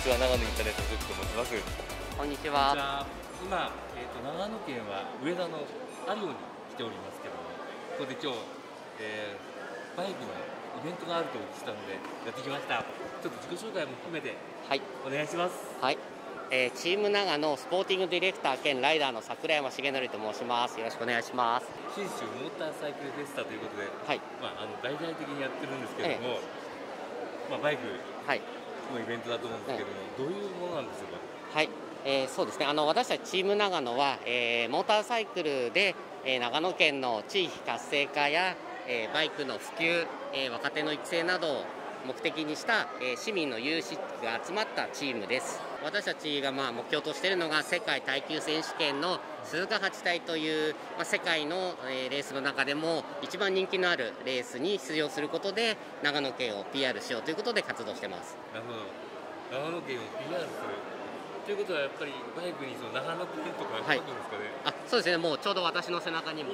ちは、長野インターネット局と申します。 こんにちは。 今、長野県は上田の有尾に来ておりますけども、ここで今日、バイクのイベントがあるとお聞きしたのでやってきました。ちょっと自己紹介も含めてお願いします。 はい、チーム長野スポーティングディレクター兼ライダーの桜山重則と申します。よろしくお願いします。 信州モーターサイクルフェスタということで、 はい、 大々的にやってるんですけども、バイクのイベントだと思うんですけども、どういうものなんでしょうか。 はい、そうですね、私たちチーム長野は、モーターサイクルで、長野県の地域活性化や、バイクの普及、若手の育成などを目的にした、市民の有志が集まったチームです。私たちが目標としているのが世界耐久選手権の鈴鹿8体という、世界の、レースの中でも一番人気のあるレースに出場することで長野県を PR しようということで活動してます。 なるほど、長野県を PR するということはやっぱりバイクにその長野県とか書くんですかね。 そうですね、もうちょうど私の背中にも、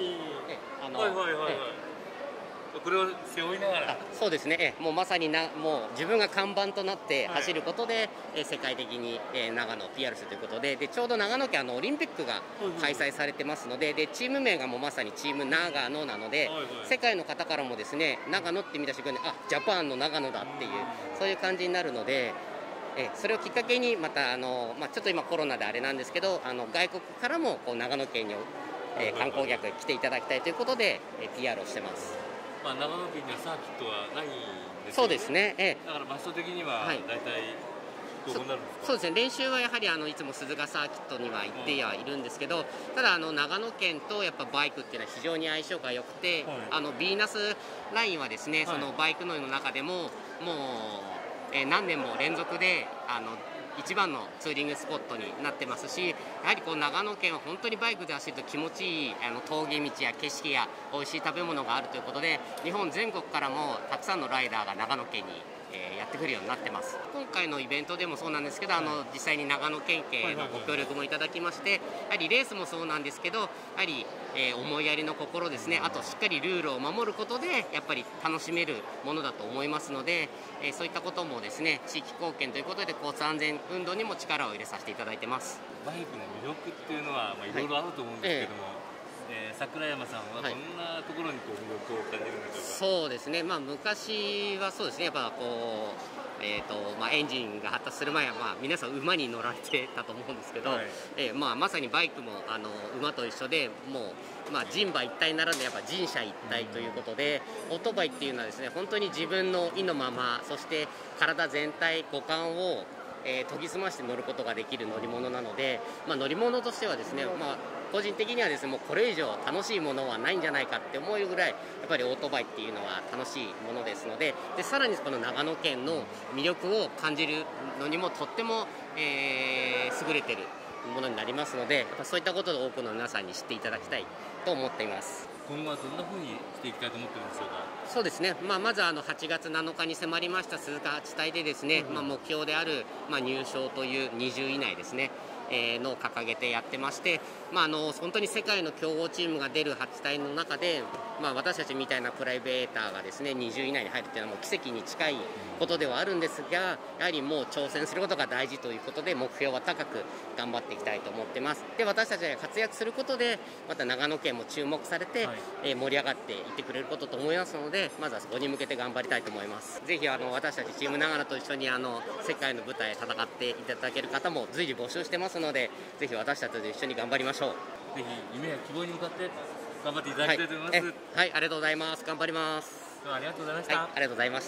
これを背負いながら、 そうですね、もうまさにもう自分が看板となって走ることで、世界的に、長野を PR するということで、ちょうど長野県オリンピックが開催されてますので、チーム名がもうまさにチーム長野なので、世界の方からもですね、長野って見た瞬間にジャパンの長野だっていうそういう感じになるので、それをきっかけにまたちょっと今コロナであれなんですけど、外国からも長野県に、観光客に来ていただきたいということで、PR をしてます。 長野県にはサーキットはないんですよね。 そうですね、 だから場所的には大体どうなるんですか。 そうですね、練習はやはりいつも鈴鹿サーキットには行ってはいるんですけど、ただ長野県とやっぱバイクっていうのは非常に相性が良くて、ヴィーナスラインはですね、そのバイクの中でももう、何年も連続で一番のツーリングスポットになってますし、やはり長野県は本当にバイクで走ると気持ちいい峠道や景色や美味しい食べ物があるということで、日本全国からもたくさんのライダーが長野県にやってくるようになってます。今回のイベントでもそうなんですけど、実際に長野県警のご協力もいただきまして、やはりレースもそうなんですけど、やはり、思いやりの心ですね、あとしっかりルールを守ることでやっぱり楽しめるものだと思いますので、そういったこともですね、地域貢献ということで交通安全運動にも力を入れさせていただいてます。 バイクの魅力っていうのはいろいろあると思うんですけども、桜山さんはどんなところに魅力を感じるんでしょうか。そうですね、 昔はそうですね、やっぱエンジンが発達する前は皆さん馬に乗られてたと思うんですけど、まさにバイクも馬と一緒で、もう人馬一体ならぬやっぱ人車一体ということで、オートバイっていうのはですね、本当に自分の意のまま、そして体全体五感を研ぎ澄まして乗ることができる乗り物なので、乗り物としてはですね、個人的にはですね、もうこれ以上楽しいものはないんじゃないかって思うぐらい、やっぱりオートバイっていうのは楽しいものですので、さらにこの長野県の魅力を感じるのにもとっても、優れてるものになりますので、やっぱそういったことを多くの皆さんに知っていただきたいと思っています。 今後はどんな風にしていきたいと思ってるんでしょうか。 そうですね、まず8月7日に迫りました鈴鹿8体でですね、目標である、入賞という20位以内ですね、のを掲げてやってまして、本当に世界の強豪チームが出る8体の中で、私たちみたいなプライベーターがですね20位以内に入るというのはもう奇跡に近いことではあるんですが、やはりもう挑戦することが大事ということで、目標は高く頑張っていきたいと思ってます。で、私たちが活躍することでまた長野県も注目されて、盛り上がっていってくれることと思いますので、まずはそこに向けて頑張りたいと思います。ぜひ私たちチーム長野と一緒に世界の舞台で戦っていただける方も随時募集してますので、ぜひ私たちと一緒に頑張りましょう。 ぜひ夢や希望に向かって頑張っていただきたいと思います。 はい、ありがとうございます。頑張ります。 ありがとうございました。 ありがとうございました。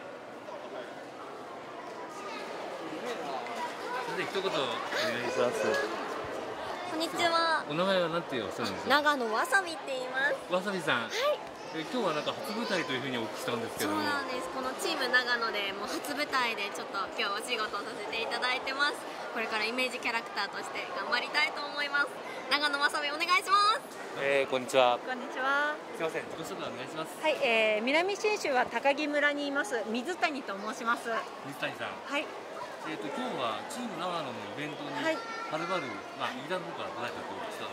それで一言お願いします。 こんにちは。 お名前は何ておっしゃるんですか。 長野わさびって言います。 わさびさん。今日は初舞台というふうにお聞きしたんですけども。 そうなんです。このチーム長野でもう初舞台でちょっと今日お仕事をさせていただいてます。これからイメージキャラクターとして頑張りたいと思います。長野わさびお願いします。 こんにちは。 こんにちは。 すみません、自己紹介お願いします。 はい、南信州は高木村にいます水谷と申します。 水谷さん。 はい。 今日はチーム長野のイベントにはるばる飯田の方から来られたとお聞きしたんですけども、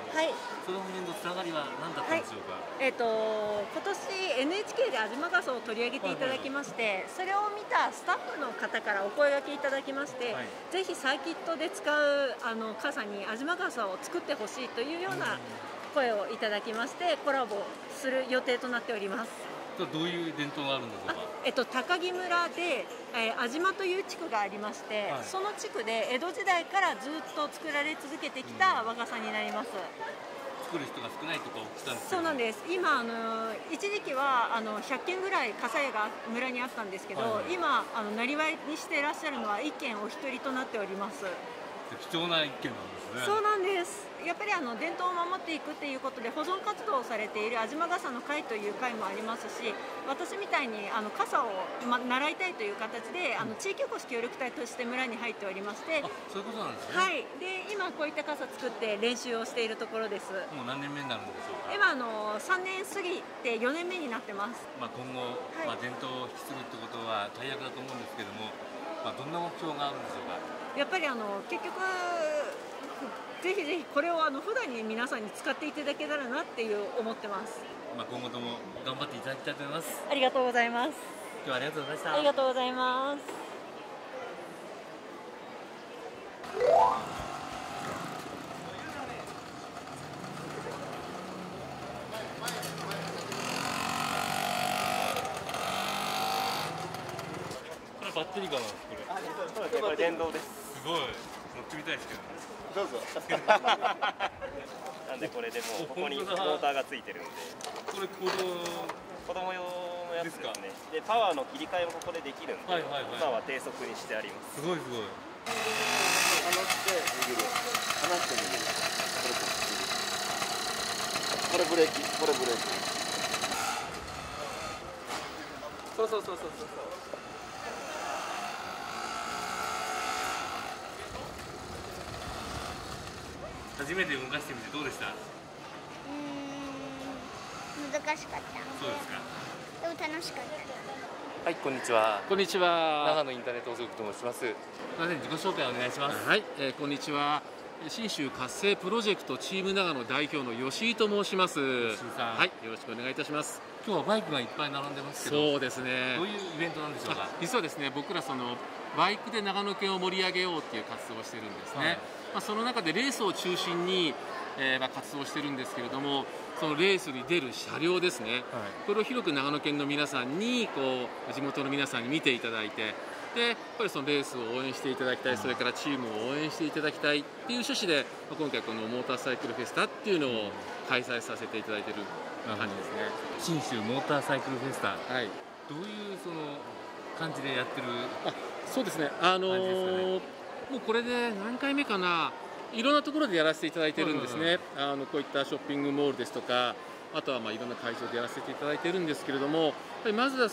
はい、 その辺のつながりは何だったんでしょうか。 今年 NHK で安島傘を取り上げていただきまして、それを見たスタッフの方からお声掛けいただきまして、ぜひサーキットで使う傘に安島傘を作ってほしいというような声をいただきまして、コラボする予定となっております。 どういう伝統があるんでしょうか。 高木村で、安島という地区がありまして、その地区で江戸時代からずっと作られ続けてきた和傘になります。 作る人が少ないとか聞いたんですけど。 そうなんです。今一時期は100軒ぐらい傘屋が村にあったんですけど、今なりわいにしていらっしゃるのは1軒お一人となっております。 貴重な一軒なんですね。 そうなんです。やっぱり伝統を守っていくっていうことで保存活動をされている安島傘の会という会もありますし、私みたいに傘を、習いたいという形で地域おこし協力隊として村に入っておりまして、 そういうことなんですね。 はい。で今こういった傘作って練習をしているところです。 もう何年目になるんでしょうか。 今3年過ぎて4年目になってます。 今後、伝統を引き継ぐってことは大役だと思うんですけども、どんな目標があるんでしょうか。 やっぱり結局ぜひぜひこれを普段に皆さんに使っていただけたらなって思ってます。 今後とも頑張っていただきたいと思います。 ありがとうございます。 今日はありがとうございました。 ありがとうございます。 これバッテリーかなんですこれ。 そうですね、これ電動です。 すごい。乗ってみたいですけどね。 どうぞ。なんでこれでもここにモーターがついてるんで。 これ子供用のやつですね。でパワーの切り替えもここでできるんで、今は低速にしてあります。 すごいすごい。 離して握る。離して握る。これブレーキ。これブレーキ。そうそうそうそうそう。 初めて動かしてみてどうでした？ 難しかった。 そうですか。 でも楽しかった。 はい、こんにちは。 こんにちは。 長野インターネット放送局と申します。すみません、自己紹介お願いします。 はい、こんにちは。信州活性プロジェクトチーム長野代表の吉井と申します。 吉井さん。 はい、よろしくお願いいたします。 今日はバイクがいっぱい並んでますけど。 そうですね。 どういうイベントなんでしょうか。 実はですね、僕らバイクで長野県を盛り上げようっていう活動をしてるんですね。その中でレースを中心に、活動してるんですけれども、そのレースに出る車両ですね、これを広く長野県の皆さんに地元の皆さんに見ていただいて、でやっぱりそのレースを応援していただきたい、それからチームを応援していただきたいっていう趣旨で、今回このモーターサイクルフェスタっていうのを開催させていただいている感じですね。 信州モーターサイクルフェスタ、 はい、 どういう感じでやってる？ そうですね、もうこれで何回目かな、いろんなところでやらせていただいてるんですね。こういったショッピングモールですとか、あとはいろんな会場でやらせていただいてるんですけれども、やっぱりまずは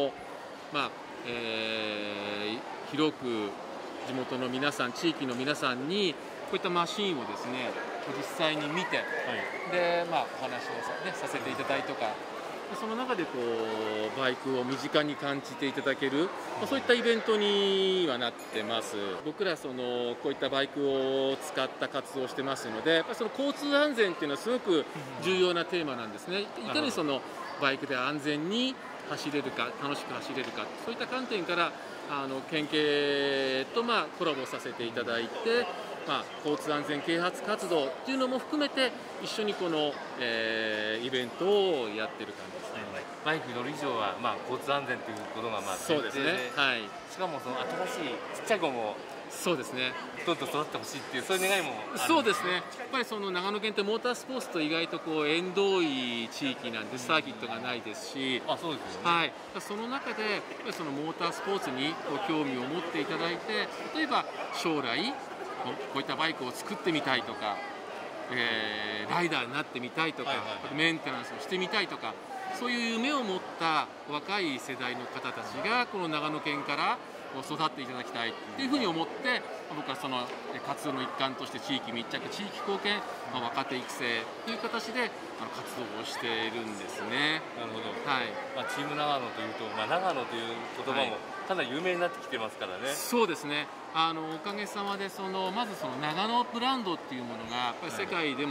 広く地元の皆さん、地域の皆さんにこういったマシーンをですね実際に見て、でお話をさせていただいたりとか、その中でバイクを身近に感じていただける、そういったイベントにはなってます。僕らこういったバイクを使った活動をしてますので、やっぱり交通安全っていうのはすごく重要なテーマなんですね。いかにバイクで安全に走れるか、楽しく走れるか、そういった観点から県警とコラボさせていただいて、交通安全啓発活動っていうのも含めて一緒にこの、イベントをやってる感じですね。 バイクに乗る以上は、交通安全ということがそうですね。はい。 しかも新しいちっちゃい子もそうですね。 どんどん育ってほしいっていうそういう願いもある。 そうですね。やっぱり長野県ってモータースポーツと意外と縁遠い地域なんで、サーキットがないですし、 そうですよね。 はい。その中でやっぱりモータースポーツに興味を持っていただいて、例えば将来こういったバイクを作ってみたいとか、ライダーになってみたいとか、メンテナンスをしてみたいとか、そういう夢を持った若い世代の方たちがこの長野県から育っていただきたいっていうふうに思って、僕はその活動の一環として地域密着、地域貢献、若手育成という形で活動をしているんですね。 なるほど。 はい。 チーム長野というと、長野という言葉もかなり有名になってきてますからね。 そうですね。おかげさまでまず長野ブランドっていうものがやっぱり世界でも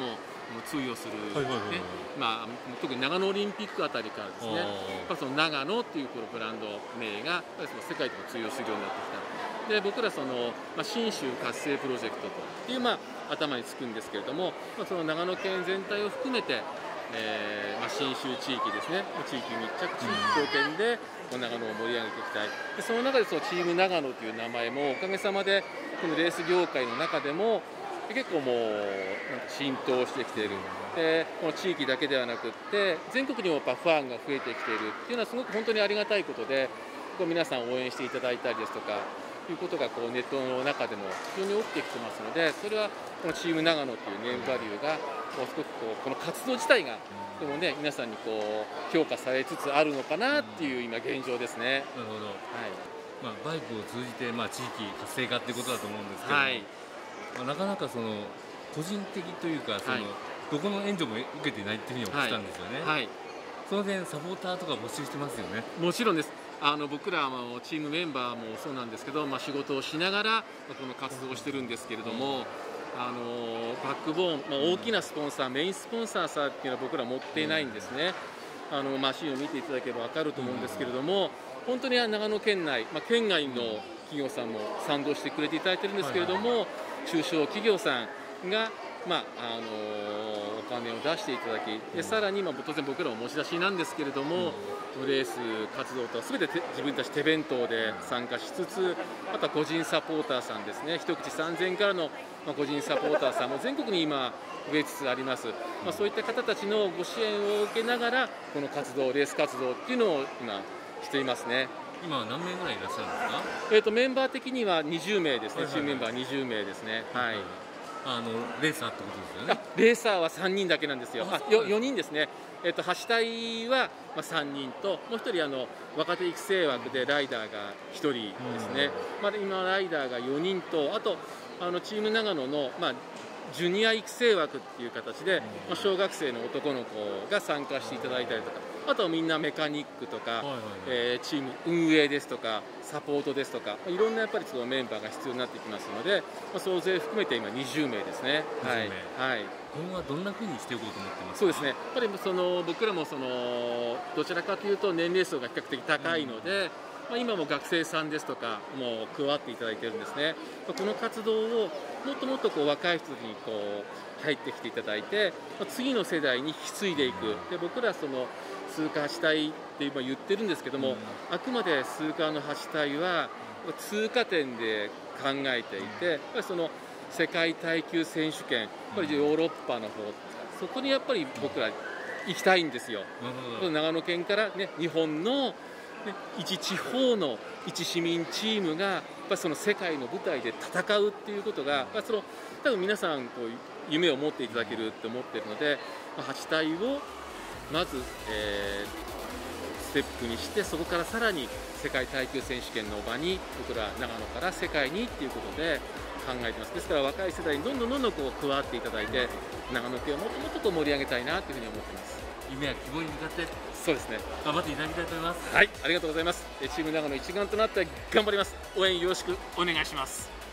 通用する、特に長野オリンピックあたりからですね、やっぱその長野っていうこのブランド名がその世界でも通用するようになってきた。で僕らその、信州活性プロジェクトという、頭につくんですけれども、その長野県全体を含めて、信州地域ですね、地域密着地域貢献で長野を盛り上げていきたい。でその中でそのチーム長野という名前もおかげさまでこのレース業界の中でも結構もう浸透してきている。でこの地域だけではなくって全国にもやっぱファンが増えてきているっていうのはすごく本当にありがたいことで、皆さん応援していただいたりですとかいうことがネットの中でも非常に起きてきてますので、それはこのチーム長野というネームバリューがすごくこの活動自体がでもね皆さんに評価されつつあるのかなっていう今現状ですね。 なるほど。バイクを通じて地域活性化っていうことだと思うんですけど、なかなかその個人的というかどこの援助も受けていないっていうふうにお聞きしたんですよね。その点サポーターとか募集してますよね。 もちろんです。僕らもチームメンバーもそうなんですけど、仕事をしながらこの活動をしてるんですけれども、バックボーン、大きなスポンサー、メインスポンサーさんっていうのは僕ら持っていないんですね。マシンを見ていただければ分かると思うんですけれども、本当に長野県内、県外の企業さんも賛同してくれていただいてるんですけれども、中小企業さんがお金を出していただき、でさらに当然僕らも持ち出しなんですけれども、レース活動とは全て自分たち手弁当で参加しつつ、あとは個人サポーターさんですね、一口3000円からの個人サポーターさんも全国に今増えつつあります。そういった方たちのご支援を受けながらこの活動、レース活動っていうのを今していますね。 今は何名ぐらいいらっしゃるんですか？ メンバー的には20名ですね。チームメンバー20名ですね。 レーサーってことですよね。 レーサーは3人だけなんですよ。4人ですね。走隊は3人と、もう1人若手育成枠でライダーが1人ですね。今ライダーが4人と、あとチーム長野のジュニア育成枠っていう形で、小学生の男の子が参加していただいたりとか、あとはみんなメカニックとか、チーム運営ですとかサポートですとか、いろんなやっぱりそのメンバーが必要になってきますので、総勢含めて今20名ですね。 今後はどんなふうにしていこうと思ってますか？ そうですね、やっぱり僕らもどちらかというと年齢層が比較的高いので、今も学生さんですとかも加わっていただいてるんですね。この活動をもっともっと若い人に入ってきていただいて、次の世代に引き継いでいく。で僕ら通過走隊って今言ってるんですけども、あくまで通過の走隊は通過点で考えていて、やっぱり世界耐久選手権、やっぱりヨーロッパの方、そこにやっぱり僕ら行きたいんですよ。長野県からね、日本の一地方の一市民チームがやっぱり世界の舞台で戦うっていうことが、多分皆さん夢を持っていただけるって思ってるので、走隊をまず、ステップにして、そこからさらに世界耐久選手権の場に僕ら長野から世界にっていうことで考えてます。ですから若い世代にどんどん加わっていただいて、長野県をもっともっと盛り上げたいなというふうに思ってます。 夢や希望に向かってそうですね、 頑張っていただきたいと思います。 はい、ありがとうございます。チーム長野一丸となって頑張ります。応援よろしくお願いします。